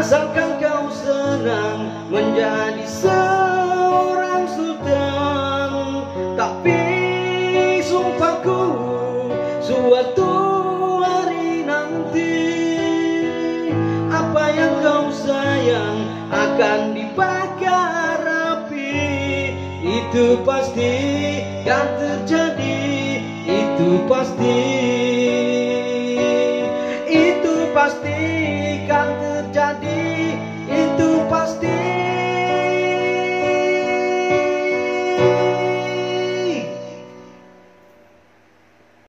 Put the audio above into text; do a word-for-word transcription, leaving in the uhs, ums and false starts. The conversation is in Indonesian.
asalkan kau senang menjadi seorang sultan. Tapi sumpahku, suatu hari nanti apa yang kau sayang akan dibakar api. Itu pasti kan terjadi, itu pasti, itu pasti kan terjadi.